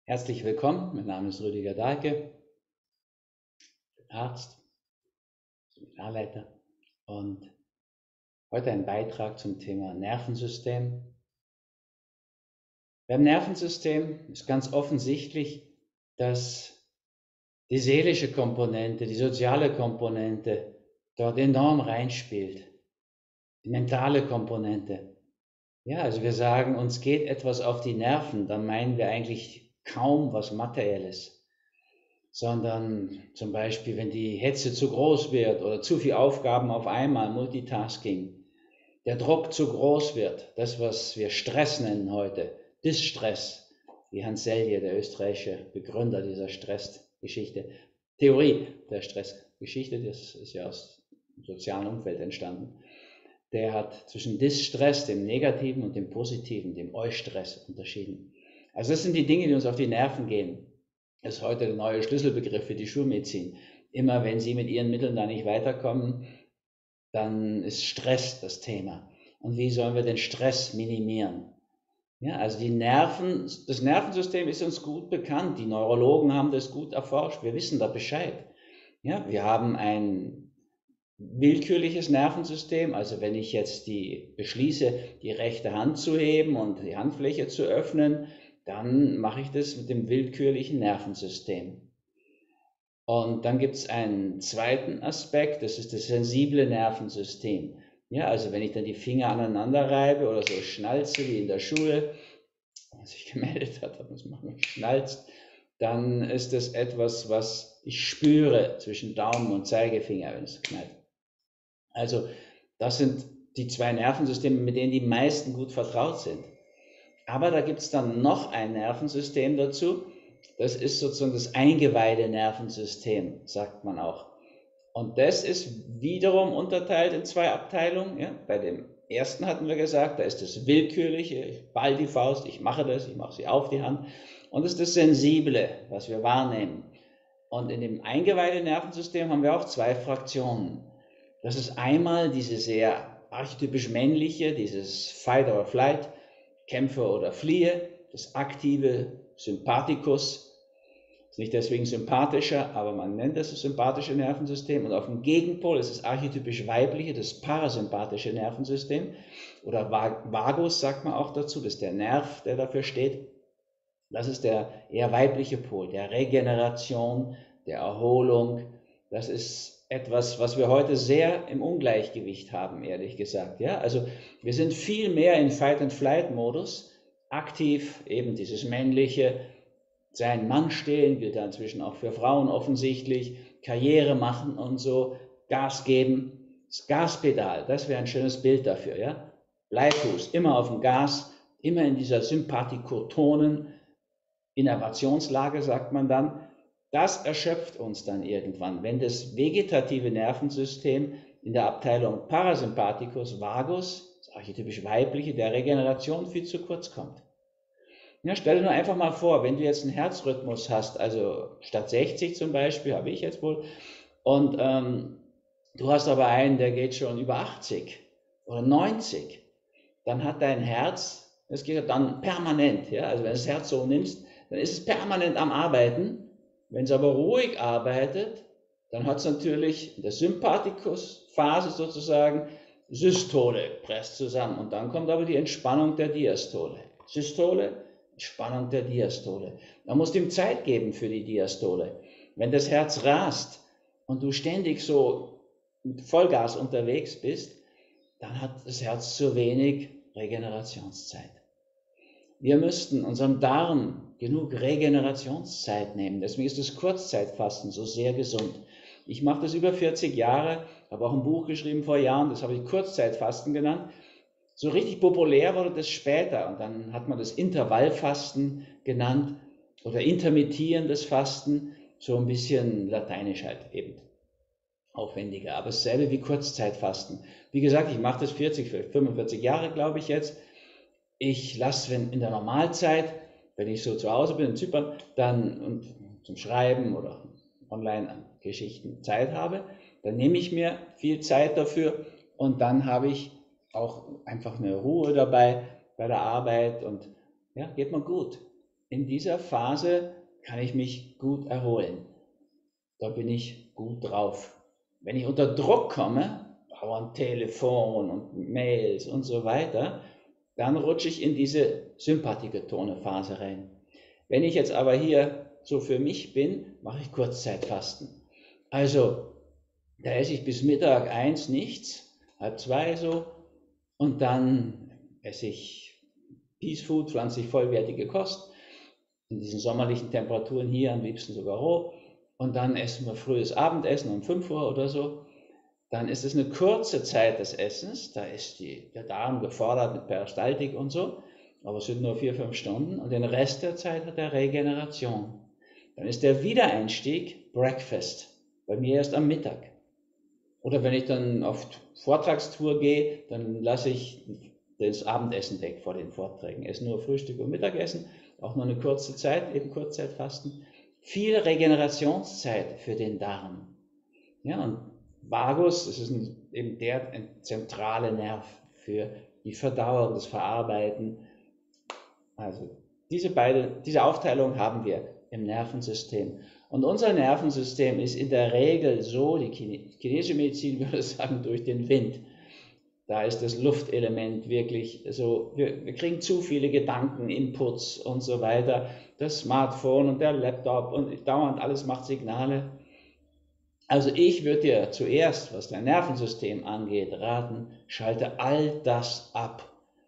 Herzlich willkommen, mein Name ist Rüdiger Dahlke, Arzt, Seminarleiter und heute ein Beitrag zum Thema Nervensystem. Beim Nervensystem ist ganz offensichtlich, dass die seelische Komponente, die soziale Komponente dort enorm reinspielt, die mentale Komponente. Ja, also wir sagen, uns geht etwas auf die Nerven, dann meinen wir eigentlich kaum was Materielles, sondern zum Beispiel, wenn die Hetze zu groß wird oder zu viele Aufgaben auf einmal, Multitasking, der Druck zu groß wird, das, was wir Stress nennen heute, Distress, wie Hans Selye, der österreichische Begründer dieser Stressgeschichte, Theorie der Stressgeschichte, das ist ja aus dem sozialen Umfeld entstanden, der hat zwischen Distress, dem Negativen, und dem Positiven, dem Eustress, unterschieden. Also das sind die Dinge, die uns auf die Nerven gehen. Das ist heute der neue Schlüsselbegriff für die Schulmedizin. Immer wenn Sie mit Ihren Mitteln da nicht weiterkommen, dann ist Stress das Thema. Und wie sollen wir den Stress minimieren? Ja, also das Nervensystem ist uns gut bekannt. Die Neurologen haben das gut erforscht. Wir wissen da Bescheid. Ja, wir haben ein willkürliches Nervensystem. Also wenn ich jetzt beschließe, die rechte Hand zu heben und die Handfläche zu öffnen, dann mache ich das mit dem willkürlichen Nervensystem. Und dann gibt es einen zweiten Aspekt, das ist das sensible Nervensystem. Ja, also wenn ich dann die Finger aneinander reibe oder so schnalze wie in der Schule, wenn man sich gemeldet hat, muss man geschnalzt, dann ist das etwas, was ich spüre zwischen Daumen und Zeigefinger, wenn es knallt. Also das sind die zwei Nervensysteme, mit denen die meisten gut vertraut sind. Aber da gibt es dann noch ein Nervensystem dazu, das ist sozusagen das Eingeweide-Nervensystem, sagt man auch. Und das ist wiederum unterteilt in zwei Abteilungen. Ja? Bei dem ersten hatten wir gesagt, da ist das Willkürliche, ich ball die Faust, ich mache das, ich mache sie auf die Hand. Und das ist das Sensible, was wir wahrnehmen. Und in dem Eingeweide-Nervensystem haben wir auch zwei Fraktionen. Das ist einmal diese sehr archetypisch männliche, dieses Fight or Flight, Kämpfe oder Fliehe, das aktive Sympathikus, ist nicht deswegen sympathischer, aber man nennt das sympathische Nervensystem. Und auf dem Gegenpol ist das archetypisch weibliche, das parasympathische Nervensystem, oder Vagus sagt man auch dazu, das ist der Nerv, der dafür steht. Das ist der eher weibliche Pol, der Regeneration, der Erholung. Das ist etwas, was wir heute sehr im Ungleichgewicht haben, ehrlich gesagt. Ja? Also wir sind viel mehr in Fight-and-Flight-Modus, aktiv, eben dieses männliche, sein Mann stehen, gilt da inzwischen auch für Frauen offensichtlich, Karriere machen und so, Gas geben, das Gaspedal, das wäre ein schönes Bild dafür. Ja? Bleifuß, immer auf dem Gas, immer in dieser sympathikotonen Innervationslage, sagt man dann. Das erschöpft uns dann irgendwann, wenn das vegetative Nervensystem in der Abteilung Parasympathikus, Vagus, das archetypisch weibliche, der Regeneration viel zu kurz kommt. Ja, stell dir nur einfach mal vor, wenn du jetzt einen Herzrhythmus hast, also statt 60 zum Beispiel, habe ich jetzt wohl, und du hast aber einen, der geht schon über 80 oder 90, dann hat dein Herz, das geht dann permanent, ja, also wenn du das Herz so nimmst, dann ist es permanent am Arbeiten. Wenn es aber ruhig arbeitet, dann hat es natürlich in der Sympathikus-Phase sozusagen Systole, presst zusammen, und dann kommt aber die Entspannung der Diastole. Systole, Entspannung der Diastole. Man muss dem Zeit geben für die Diastole. Wenn das Herz rast und du ständig so mit Vollgas unterwegs bist, dann hat das Herz zu wenig Regenerationszeit. Wir müssten unserem Darm genug Regenerationszeit nehmen. Deswegen ist das Kurzzeitfasten so sehr gesund. Ich mache das über 40 Jahre, habe auch ein Buch geschrieben vor Jahren, das habe ich Kurzzeitfasten genannt. So richtig populär wurde das später, und dann hat man das Intervallfasten genannt oder intermittierendes Fasten, so ein bisschen lateinisch halt eben, aufwendiger, aber dasselbe wie Kurzzeitfasten. Wie gesagt, ich mache das 40, 45 Jahre, glaube ich jetzt. Ich lasse, wenn in der Normalzeit, wenn ich so zu Hause bin in Zypern, dann und zum Schreiben oder Online-Geschichten Zeit habe, dann nehme ich mir viel Zeit dafür, und dann habe ich auch einfach eine Ruhe dabei bei der Arbeit, und ja, geht mir gut. in dieser Phase kann ich mich gut erholen. Da bin ich gut drauf. Wenn ich unter Druck komme, dauernd Telefon und Mails und so weiter, dann rutsche ich in diese sympathigetone Phase rein. Wenn ich jetzt aber hier so für mich bin, mache ich Kurzzeitfasten. Also, da esse ich bis Mittag 1 nichts, 1:30 so, und dann esse ich Peace Food, pflanzlich vollwertige Kost, in diesen sommerlichen Temperaturen hier am liebsten sogar roh, und dann essen wir frühes Abendessen um 5 Uhr oder so. Dann ist es eine kurze Zeit des Essens, da ist der Darm gefordert mit Peristaltik und so, aber es sind nur 4-5 Stunden, und den Rest der Zeit hat er Regeneration. Dann ist der Wiedereinstieg Breakfast, bei mir erst am Mittag. Oder wenn ich dann auf Vortragstour gehe, dann lasse ich das Abendessen weg vor den Vorträgen, esse nur Frühstück und Mittagessen, auch nur eine kurze Zeit, eben Kurzzeitfasten. Viel Regenerationszeit für den Darm. Ja, und Vagus, das ist eben ein zentraler Nerv für die Verdauung, das Verarbeiten. Also diese Aufteilung haben wir im Nervensystem. Und unser Nervensystem ist in der Regel so, die chinesische Medizin würde sagen, durch den Wind. Da ist das Luftelement wirklich so, wir kriegen zu viele Gedanken, Inputs und so weiter. Das Smartphone und der Laptop und dauernd alles macht Signale. Also ich würde dir zuerst, was dein Nervensystem angeht, raten, schalte all das ab,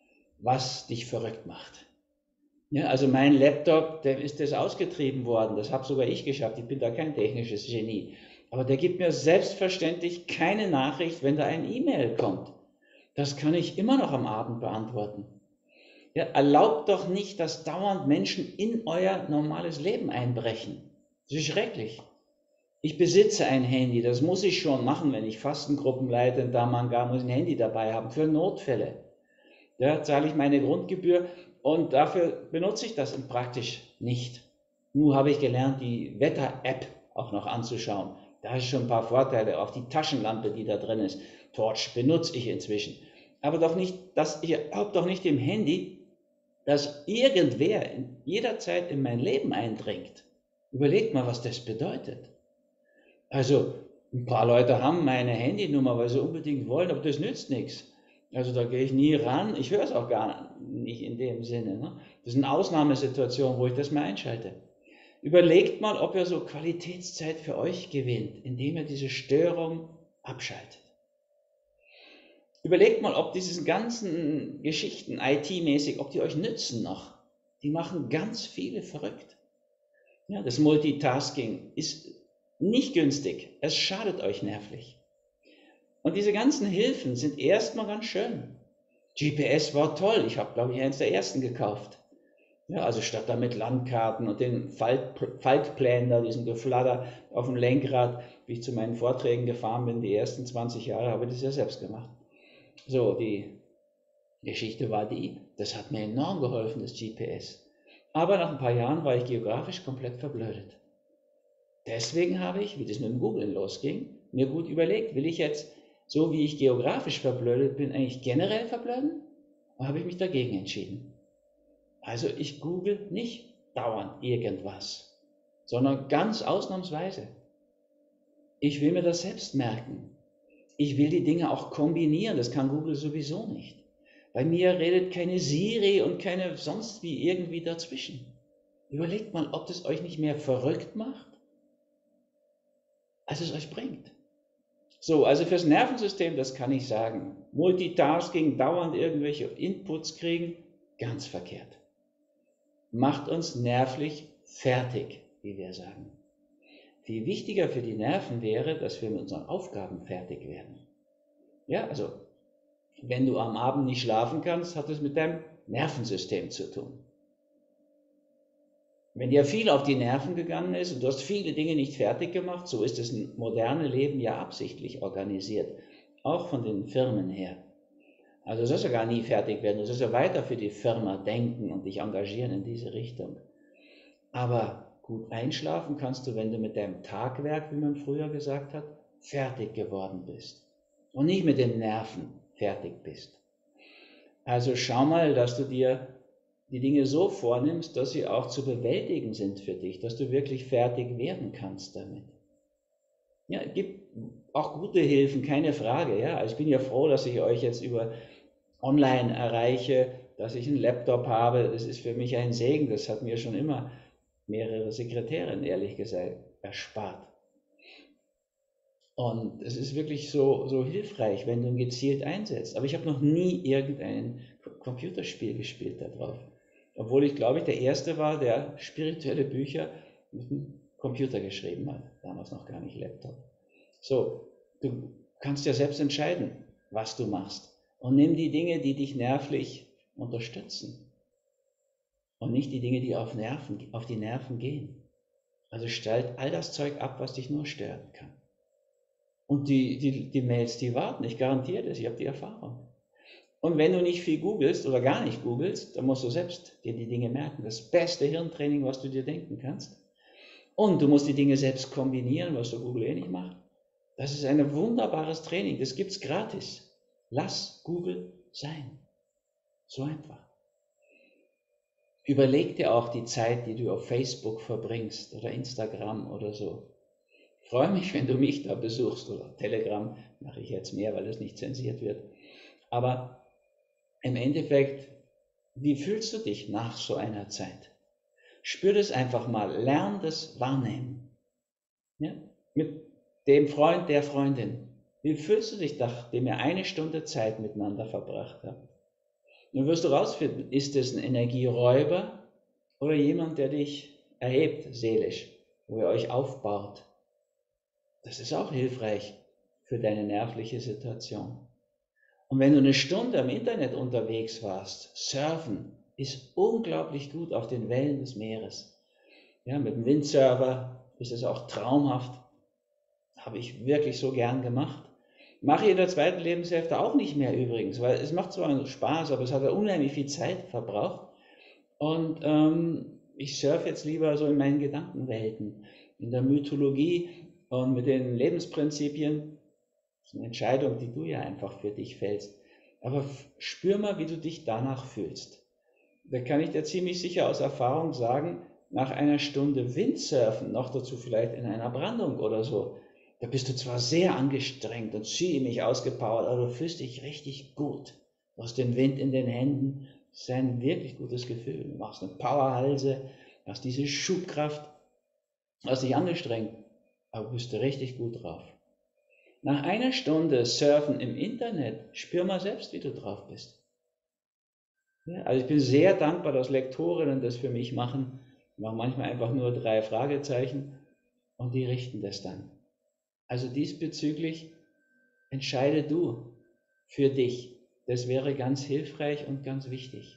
was dich verrückt macht. Ja, also mein Laptop, der ist das ausgetrieben worden, das habe sogar ich geschafft, ich bin da kein technisches Genie. Aber der gibt mir selbstverständlich keine Nachricht, wenn da ein E-Mail kommt. Das kann ich immer noch am Abend beantworten. Ja, erlaubt doch nicht, dass dauernd Menschen in euer normales Leben einbrechen. Das ist schrecklich. Ich besitze ein Handy, das muss ich schon machen, wenn ich Fastengruppen leite in Damanga, muss ich ein Handy dabei haben für Notfälle. Da zahle ich meine Grundgebühr und dafür benutze ich das praktisch nicht. Nun habe ich gelernt, die Wetter-App auch noch anzuschauen. Da ist schon ein paar Vorteile, auch die Taschenlampe, die da drin ist. Torch benutze ich inzwischen. Aber doch nicht, ich erlaube doch nicht dem Handy, dass irgendwer jederzeit in mein Leben eindringt. Überlegt mal, was das bedeutet. Also ein paar Leute haben meine Handynummer, weil sie unbedingt wollen, aber das nützt nichts. Also da gehe ich nie ran, ich höre es auch gar nicht in dem Sinne. Ne? Das ist eine Ausnahmesituation, wo ich das mal einschalte. Überlegt mal, ob ihr so Qualitätszeit für euch gewinnt, indem ihr diese Störung abschaltet. Überlegt mal, ob diese ganzen Geschichten IT-mäßig, ob die euch nützen noch. Die machen ganz viele verrückt. Ja, das Multitasking ist nicht günstig, es schadet euch nervlich. Und diese ganzen Hilfen sind erstmal ganz schön. GPS war toll, ich habe, glaube ich, eines der ersten gekauft. Ja, also statt da mit Landkarten und den Faltplänen, da diesem Geflatter auf dem Lenkrad, wie ich zu meinen Vorträgen gefahren bin, die ersten 20 Jahre habe ich das ja selbst gemacht. So, die Geschichte war das hat mir enorm geholfen, das GPS. Aber nach ein paar Jahren war ich geografisch komplett verblödet. Deswegen habe ich, wie das mit dem Googlen losging, mir gut überlegt, will ich jetzt, so wie ich geografisch verblödet bin, eigentlich generell verblöden? Oder habe ich mich dagegen entschieden? Also ich google nicht dauernd irgendwas, sondern ganz ausnahmsweise. Ich will mir das selbst merken. Ich will die Dinge auch kombinieren, das kann Google sowieso nicht. Bei mir redet keine Siri und keine sonst wie irgendwie dazwischen. Überlegt mal, ob das euch nicht mehr verrückt macht, als es euch bringt. So, also fürs Nervensystem, das kann ich sagen. Multitasking, dauernd irgendwelche Inputs kriegen, ganz verkehrt. Macht uns nervlich fertig, wie wir sagen. Viel wichtiger für die Nerven wäre, dass wir mit unseren Aufgaben fertig werden. Ja, also wenn du am Abend nicht schlafen kannst, hat es mit deinem Nervensystem zu tun. Wenn dir viel auf die Nerven gegangen ist und du hast viele Dinge nicht fertig gemacht, so ist das moderne Leben ja absichtlich organisiert, auch von den Firmen her. Also du sollst ja gar nie fertig werden, du sollst ja weiter für die Firma denken und dich engagieren in diese Richtung. Aber gut einschlafen kannst du, wenn du mit deinem Tagwerk, wie man früher gesagt hat, fertig geworden bist und nicht mit den Nerven fertig bist. Also schau mal, dass du dir die Dinge so vornimmst, dass sie auch zu bewältigen sind für dich, dass du wirklich fertig werden kannst damit. Ja, es gibt auch gute Hilfen, keine Frage. Ja? Also ich bin ja froh, dass ich euch jetzt über online erreiche, dass ich einen Laptop habe. Das ist für mich ein Segen. Das hat mir schon immer mehrere Sekretärinnen, ehrlich gesagt, erspart. Und es ist wirklich so hilfreich, wenn du ihn gezielt einsetzt. Aber ich habe noch nie irgendein Computerspiel gespielt darauf. Obwohl ich, glaube ich, der Erste war, der spirituelle Bücher mit dem Computer geschrieben hat. Damals noch gar nicht Laptop. So, du kannst ja selbst entscheiden, was du machst. Und nimm die Dinge, die dich nervlich unterstützen. Und nicht die Dinge, die auf die Nerven gehen. Also stell all das Zeug ab, was dich nur stören kann. Und die Mails, die warten, ich garantiere das, ich habe die Erfahrung. Und wenn du nicht viel googelst oder gar nicht googelst, dann musst du selbst dir die Dinge merken. Das beste Hirntraining, was du dir denken kannst. Und du musst die Dinge selbst kombinieren, was der Google eh nicht macht. Das ist ein wunderbares Training, das gibt es gratis. Lass Google sein. So einfach. Überleg dir auch die Zeit, die du auf Facebook verbringst oder Instagram oder so. Ich freue mich, wenn du mich da besuchst oder Telegram, mache ich jetzt mehr, weil das nicht zensiert wird. Aber im Endeffekt, wie fühlst du dich nach so einer Zeit? Spür das einfach mal, lern das wahrnehmen. Ja? Mit dem Freund, der Freundin. Wie fühlst du dich, nachdem ihr 1 Stunde Zeit miteinander verbracht habt? Nun wirst du rausfinden, ist es ein Energieräuber oder jemand, der dich erhebt, seelisch, wo ihr euch aufbaut. Das ist auch hilfreich für deine nervliche Situation. Und wenn du 1 Stunde im Internet unterwegs warst, surfen ist unglaublich gut auf den Wellen des Meeres. Ja, mit dem Windsurfer ist es auch traumhaft. Habe ich wirklich so gern gemacht. Mache ich in der zweiten Lebenshälfte auch nicht mehr übrigens, weil es macht zwar Spaß, aber es hat unheimlich viel Zeit verbraucht. Und ich surfe jetzt lieber so in meinen Gedankenwelten, in der Mythologie und mit den Lebensprinzipien. Das ist eine Entscheidung, die du ja einfach für dich fällst. Aber spür mal, wie du dich danach fühlst. Da kann ich dir ziemlich sicher aus Erfahrung sagen, nach 1 Stunde Windsurfen, noch dazu vielleicht in einer Brandung oder so, da bist du zwar sehr angestrengt und ziemlich ausgepowert, aber du fühlst dich richtig gut. Du hast den Wind in den Händen, das ist ein wirklich gutes Gefühl. Du machst eine Powerhalse, hast diese Schubkraft, hast dich angestrengt, aber bist du richtig gut drauf. Nach 1 Stunde Surfen im Internet, spür mal selbst, wie du drauf bist. Ja, also ich bin sehr dankbar, dass Lektorinnen das für mich machen. Ich mache manchmal einfach nur 3 Fragezeichen und die richten das dann. Also diesbezüglich entscheide du für dich. Das wäre ganz hilfreich und ganz wichtig.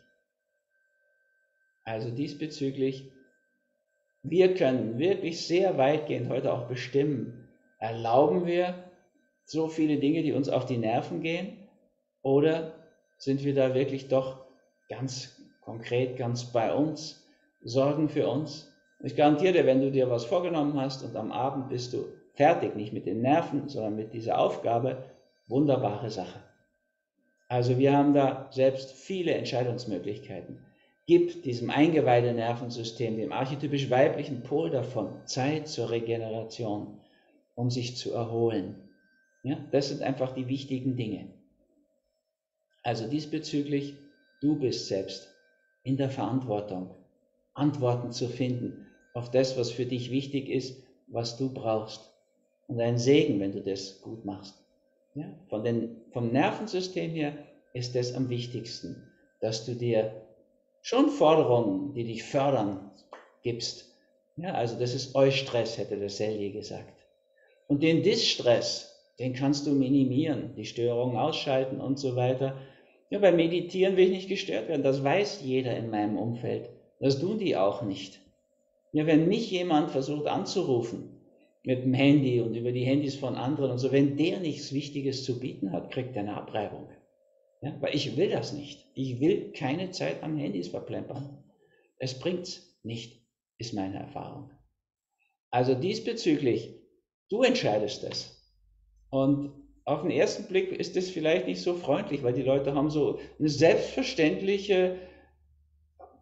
Also diesbezüglich, wir können wirklich sehr weitgehend heute auch bestimmen, erlauben wir so viele Dinge, die uns auf die Nerven gehen, oder sind wir da wirklich doch ganz konkret, ganz bei uns, sorgen für uns? Ich garantiere dir, wenn du dir was vorgenommen hast und am Abend bist du fertig, nicht mit den Nerven, sondern mit dieser Aufgabe, wunderbare Sache. Also wir haben da selbst viele Entscheidungsmöglichkeiten. Gib diesem eingeweihten Nervensystem, dem archetypisch weiblichen Pol davon, Zeit zur Regeneration, um sich zu erholen. Ja, das sind einfach die wichtigen Dinge. Also diesbezüglich, du bist selbst in der Verantwortung, Antworten zu finden auf das, was für dich wichtig ist, was du brauchst. Und ein Segen, wenn du das gut machst. Ja, vom Nervensystem her ist das am wichtigsten, dass du dir schon Forderungen, die dich fördern, gibst. Ja, also das ist Eustress, hätte der Selye gesagt. Und den Distress, den kannst du minimieren, die Störungen ausschalten und so weiter. Ja, beim Meditieren will ich nicht gestört werden, das weiß jeder in meinem Umfeld. Das tun die auch nicht. Ja, wenn mich jemand versucht anzurufen, mit dem Handy und über die Handys von anderen und so, wenn der nichts Wichtiges zu bieten hat, kriegt er eine Abreibung. Ja, weil ich will das nicht. Ich will keine Zeit am Handys verplempern. Es bringt's nicht, ist meine Erfahrung. Also diesbezüglich, du entscheidest es. Und auf den ersten Blick ist es vielleicht nicht so freundlich, weil die Leute haben so eine selbstverständliche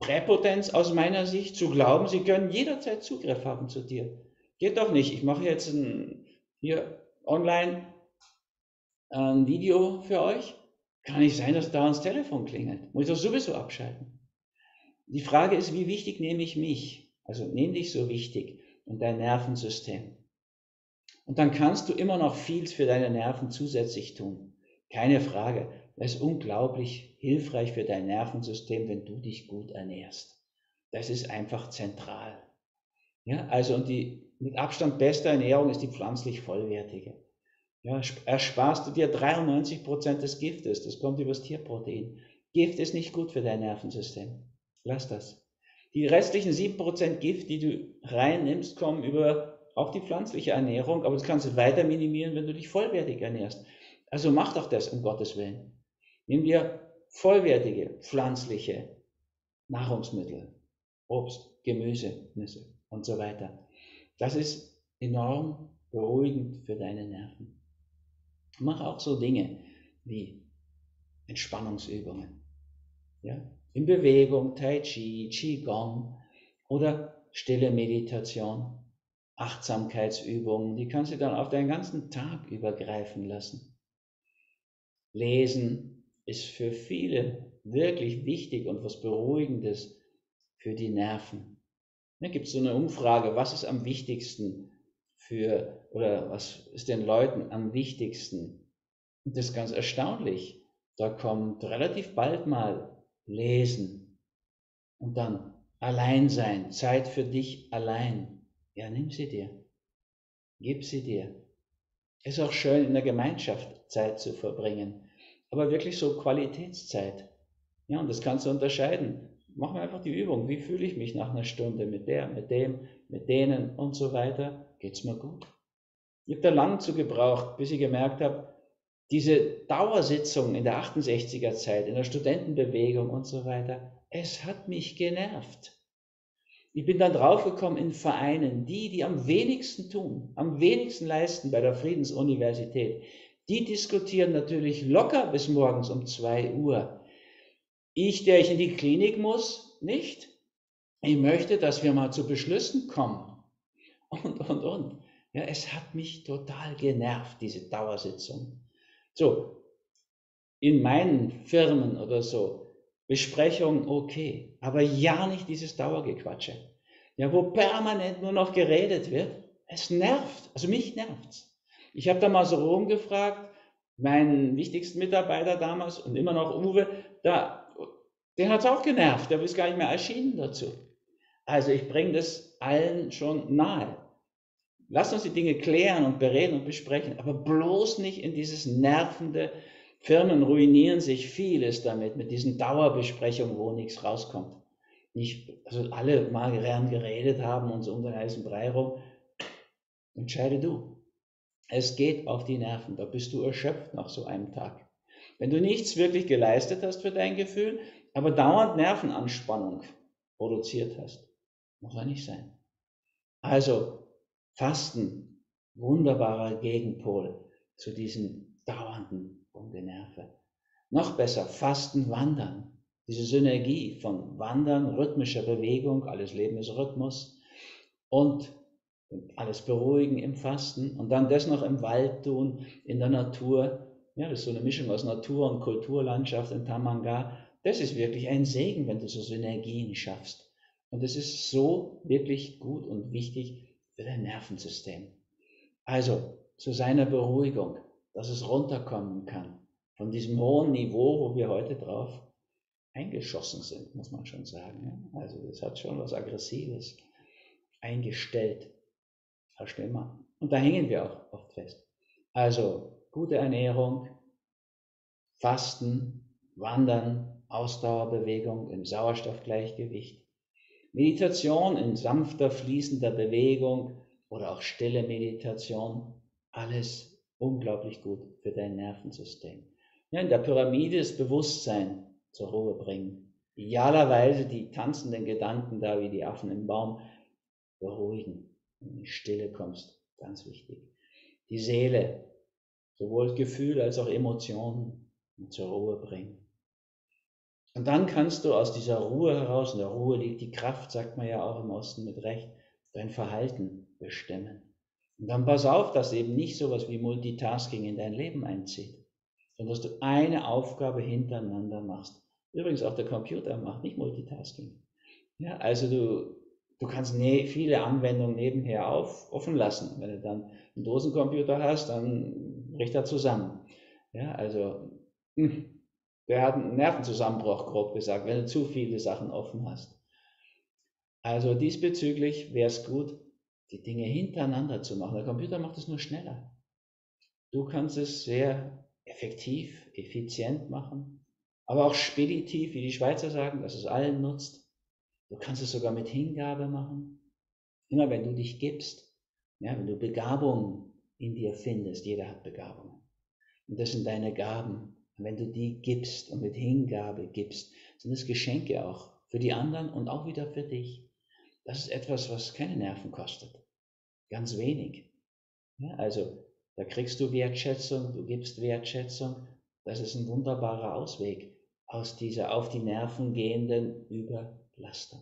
Präpotenz aus meiner Sicht, zu glauben, sie können jederzeit Zugriff haben zu dir. Geht doch nicht. Ich mache jetzt hier online ein Video für euch. Kann nicht sein, dass da das Telefon klingelt. Muss ich doch sowieso abschalten. Die Frage ist, wie wichtig nehme ich mich? Also nehme dich so wichtig und dein Nervensystem. Und dann kannst du immer noch viel für deine Nerven zusätzlich tun. Keine Frage. Das ist unglaublich hilfreich für dein Nervensystem, wenn du dich gut ernährst. Das ist einfach zentral. Ja, also und die mit Abstand beste Ernährung ist die pflanzlich vollwertige. Ja, ersparst du dir 93% des Giftes, das kommt übers Tierprotein. Gift ist nicht gut für dein Nervensystem. Lass das. Die restlichen 7% Gift, die du reinnimmst, kommen über auch die pflanzliche Ernährung, aber das kannst du weiter minimieren, wenn du dich vollwertig ernährst. Also mach doch das, um Gottes Willen. Nimm dir vollwertige, pflanzliche Nahrungsmittel, Obst, Gemüse, Nüsse und so weiter. Das ist enorm beruhigend für deine Nerven. Mach auch so Dinge wie Entspannungsübungen. Ja? In Bewegung, Tai Chi, Qigong oder stille Meditation, Achtsamkeitsübungen, die kannst du dann auf deinen ganzen Tag übergreifen lassen. Lesen ist für viele wirklich wichtig und was Beruhigendes für die Nerven. Da gibt es so eine Umfrage, was ist am wichtigsten oder was ist den Leuten am wichtigsten? Und das ist ganz erstaunlich. Da kommt relativ bald mal Lesen und dann Alleinsein, Zeit für dich allein. Ja, nimm sie dir, gib sie dir. Es ist auch schön, in der Gemeinschaft Zeit zu verbringen, aber wirklich so Qualitätszeit. Ja, und das kannst du unterscheiden. Mach mir einfach die Übung. Wie fühle ich mich nach einer Stunde mit der, mit dem, mit denen und so weiter? Geht's mir gut? Ich habe da lang zu gebraucht, bis ich gemerkt habe, diese Dauersitzung in der 68er Zeit, in der Studentenbewegung und so weiter, es hat mich genervt. Ich bin dann draufgekommen in Vereinen, die am wenigsten tun, am wenigsten leisten bei der Friedensuniversität, die diskutieren natürlich locker bis morgens um 2 Uhr. Ich, der ich in die Klinik muss, nicht. Ich möchte, dass wir mal zu Beschlüssen kommen. Und. Ja, es hat mich total genervt, diese Dauersitzung. So, in meinen Firmen oder so, Besprechungen okay, aber ja nicht dieses Dauergequatsche. Ja, wo permanent nur noch geredet wird, es nervt, also mich nervt's. Ich habe da mal so rumgefragt, meinen wichtigsten Mitarbeiter damals und immer noch Uwe, den hat es auch genervt, der ist gar nicht mehr erschienen dazu. Also ich bringe das allen schon nahe. Lasst uns die Dinge klären und bereden und besprechen, aber bloß nicht in dieses nervende, Firmen ruinieren sich vieles damit, mit diesen Dauerbesprechungen, wo nichts rauskommt. Also alle mal gern geredet haben und so um den heißen Brei rum. Entscheide du. Es geht auf die Nerven, da bist du erschöpft nach so einem Tag. Wenn du nichts wirklich geleistet hast für dein Gefühl, aber dauernd Nervenanspannung produziert hast, muss er nicht sein. Also Fasten, wunderbarer Gegenpol zu diesen dauernden Ungenerve. Noch besser, Fasten, Wandern. Diese Synergie von Wandern, rhythmischer Bewegung, alles Leben ist Rhythmus und alles beruhigen im Fasten und dann das noch im Wald tun, in der Natur. Ja, das ist so eine Mischung aus Natur und Kulturlandschaft in Tamanga. Das ist wirklich ein Segen, wenn du so Synergien schaffst. Und es ist so wirklich gut und wichtig für dein Nervensystem. Also zu seiner Beruhigung, dass es runterkommen kann von diesem hohen Niveau, wo wir heute drauf eingeschossen sind, muss man schon sagen. Also das hat schon was Aggressives eingestellt. Verstehen wir. Und da hängen wir auch oft fest. Also gute Ernährung, Fasten, Wandern, Ausdauerbewegung im Sauerstoffgleichgewicht, Meditation in sanfter, fließender Bewegung oder auch stille Meditation, alles unglaublich gut für dein Nervensystem. Ja, in der Pyramide das Bewusstsein zur Ruhe bringen. Idealerweise die tanzenden Gedanken da wie die Affen im Baum beruhigen, wenn du in die Stille kommst, ganz wichtig. Die Seele, sowohl Gefühl als auch Emotionen zur Ruhe bringen. Und dann kannst du aus dieser Ruhe heraus, in der Ruhe liegt die Kraft, sagt man ja auch im Osten mit Recht, dein Verhalten bestimmen. Und dann pass auf, dass eben nicht sowas wie Multitasking in dein Leben einzieht, sondern dass du eine Aufgabe hintereinander machst. Übrigens auch der Computer macht nicht Multitasking. Ja, also du kannst viele Anwendungen nebenher offen lassen. Wenn du dann einen Dosencomputer hast, dann bricht er zusammen. Ja, also der hat einen Nervenzusammenbruch, grob gesagt, wenn du zu viele Sachen offen hast. Also diesbezüglich wäre es gut, die Dinge hintereinander zu machen. Der Computer macht es nur schneller. Du kannst es sehr effektiv, effizient machen, aber auch speditiv, wie die Schweizer sagen, dass es allen nutzt. Du kannst es sogar mit Hingabe machen. Immer wenn du dich gibst, ja, wenn du Begabung in dir findest, jeder hat Begabungen. Und das sind deine Gaben. Und wenn du die gibst und mit Hingabe gibst, sind es Geschenke auch für die anderen und auch wieder für dich. Das ist etwas, was keine Nerven kostet. Ganz wenig. Ja, also da kriegst du Wertschätzung, du gibst Wertschätzung. Das ist ein wunderbarer Ausweg aus dieser auf die Nerven gehenden Überlastung.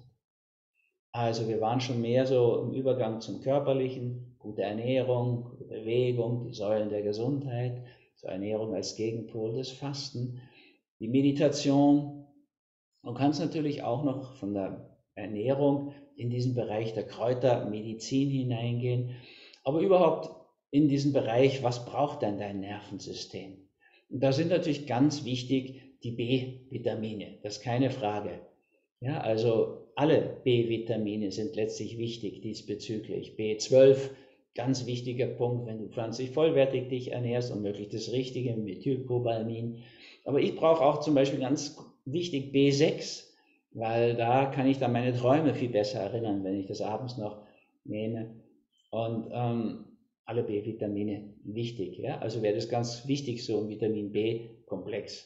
Also wir waren schon mehr so im Übergang zum Körperlichen, gute Ernährung, gute Bewegung, die Säulen der Gesundheit, zur Ernährung als Gegenpol des Fasten, die Meditation. Du kannst natürlich auch noch von der Ernährung in diesen Bereich der Kräutermedizin hineingehen, aber überhaupt in diesen Bereich, was braucht denn dein Nervensystem? Und da sind natürlich ganz wichtig die B-Vitamine, das ist keine Frage. Ja, also alle B-Vitamine sind letztlich wichtig diesbezüglich. B12, ganz wichtiger Punkt, wenn du pflanzlich vollwertig dich ernährst und möglichst das Richtige, Methylcobalamin. Aber ich brauche auch zum Beispiel ganz wichtig B6, weil da kann ich dann meine Träume viel besser erinnern, wenn ich das abends noch nehme. Und alle B-Vitamine wichtig. Ja? Also wäre das ganz wichtig, so ein Vitamin B-Komplex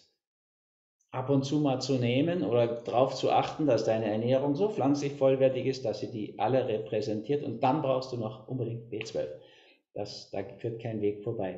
ab und zu mal zu nehmen oder darauf zu achten, dass deine Ernährung so pflanzlich vollwertig ist, dass sie die alle repräsentiert. Und dann brauchst du noch unbedingt B12. Da führt kein Weg vorbei.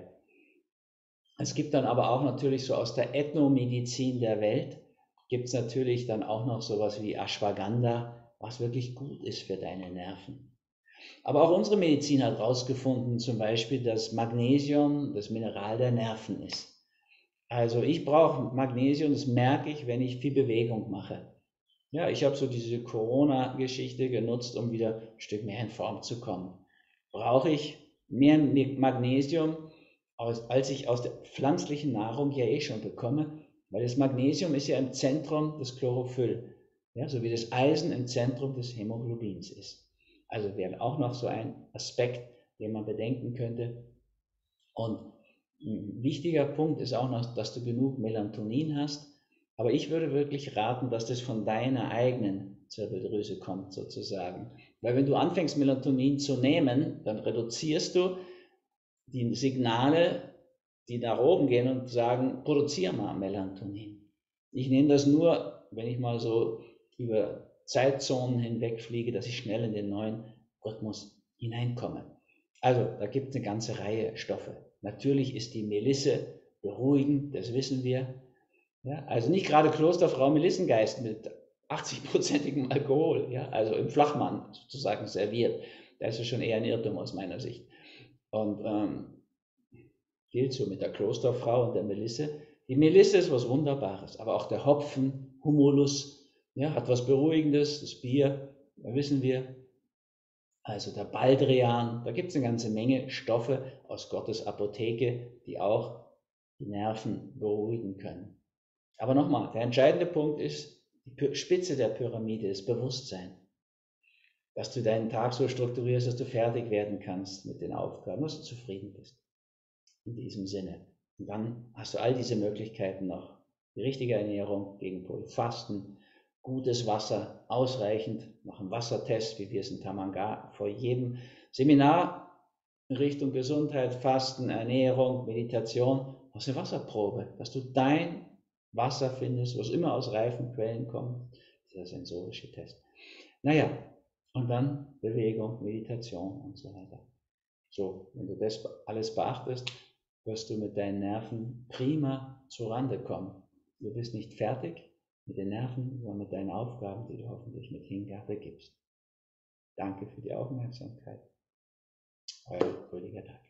Es gibt dann aber auch natürlich so aus der Ethnomedizin der Welt, gibt es natürlich dann auch noch sowas wie Ashwagandha, was wirklich gut ist für deine Nerven. Aber auch unsere Medizin hat herausgefunden, zum Beispiel, dass Magnesium das Mineral der Nerven ist. Also ich brauche Magnesium, das merke ich, wenn ich viel Bewegung mache. Ja, ich habe so diese Corona-Geschichte genutzt, um wieder ein Stück mehr in Form zu kommen. Brauche ich mehr Magnesium, als ich aus der pflanzlichen Nahrung ja eh schon bekomme, weil das Magnesium ist ja im Zentrum des Chlorophyll, ja, so wie das Eisen im Zentrum des Hämoglobins ist. Also wäre auch noch so ein Aspekt, den man bedenken könnte. Und ein wichtiger Punkt ist auch noch, dass du genug Melatonin hast. Aber ich würde wirklich raten, dass das von deiner eigenen Zirbeldrüse kommt, sozusagen. Weil wenn du anfängst, Melatonin zu nehmen, dann reduzierst du die Signale, die nach oben gehen und sagen, produziere mal Melatonin. Ich nehme das nur, wenn ich mal so über Zeitzonen hinweg fliege, dass ich schnell in den neuen Rhythmus hineinkomme. Also da gibt es eine ganze Reihe Stoffe. Natürlich ist die Melisse beruhigend, das wissen wir. Ja, also nicht gerade Klosterfrau Melissengeist mit 80%igem Alkohol, ja, also im Flachmann sozusagen serviert. Das ist schon eher ein Irrtum aus meiner Sicht. Und gilt so mit der Klosterfrau und der Melisse. Die Melisse ist was Wunderbares, aber auch der Hopfen, Humulus, ja, hat was Beruhigendes, das Bier, da wissen wir. Also der Baldrian, da gibt es eine ganze Menge Stoffe aus Gottes Apotheke, die auch die Nerven beruhigen können. Aber nochmal, der entscheidende Punkt ist, die Spitze der Pyramide ist Bewusstsein. Dass du deinen Tag so strukturierst, dass du fertig werden kannst mit den Aufgaben, dass du zufrieden bist. In diesem Sinne. Und dann hast du all diese Möglichkeiten noch. Die richtige Ernährung, Gegenpol, Fasten, gutes Wasser, ausreichend, noch ein Wassertest, wie wir es in Tamanga vor jedem Seminar in Richtung Gesundheit, Fasten, Ernährung, Meditation, aus eine Wasserprobe, dass du dein Wasser findest, was immer aus reifen Quellen kommt. Das ist der sensorische Test. Naja, und dann Bewegung, Meditation und so weiter. So, wenn du das alles beachtest, wirst du mit deinen Nerven prima zurande kommen. Du bist nicht fertig, mit den Nerven, sondern mit deinen Aufgaben, die du hoffentlich mit Hingabe gibst. Danke für die Aufmerksamkeit. Euer Rüdiger Dack.